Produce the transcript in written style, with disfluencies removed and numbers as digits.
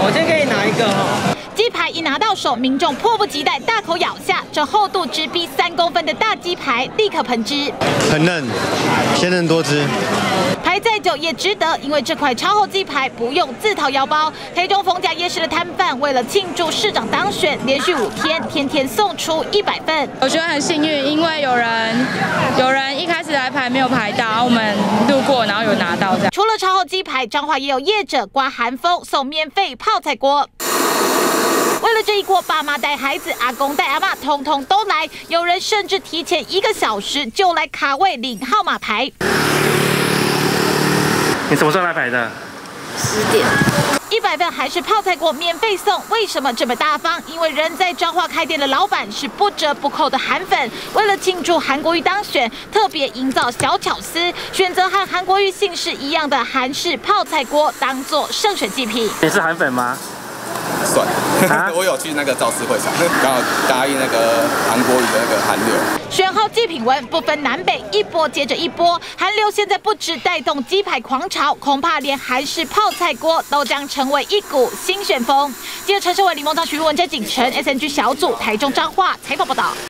我先给你拿一个哈。 鸡排一拿到手，民众迫不及待大口咬下，这厚度直逼3公分的大鸡排立刻喷汁， 很嫩，鲜嫩多汁。 排再久也值得，因为这块超厚鸡排不用自掏腰包。台中逢甲夜市的摊贩为了庆祝市长当选，连续5天天天送出100份。 我觉得很幸运，因为有人一开始来排没有排到，我们路过然后有拿到这样。 除了超厚鸡排，彰化也有业者刮寒风送免费泡菜锅。为了这一锅，爸妈带孩子、阿公带阿嬷，通通都来。有人甚至提前1个小时就来卡位领号码牌。 你什么时候来排的 ？10点。 100份韩式泡菜锅免费送，为什么这么大方？因为人在彰化开店的老板是不折不扣的韩粉，为了庆祝韩国瑜当选，特别营造小巧思，选择和韩国瑜姓氏一样的韩式泡菜锅当做胜选祭品。 你是韩粉吗？ 算，我有去那个造势会场，刚好答应那个韩国瑜的那个韩流。 选号祭品文不分南北，一波接着一波。韩流现在不止带动鸡排狂潮，恐怕连韩式泡菜锅都将成为一股新旋风。记者陈世伟、李梦章、徐文哲、景晨 SNG 小组台中彰化采访报道。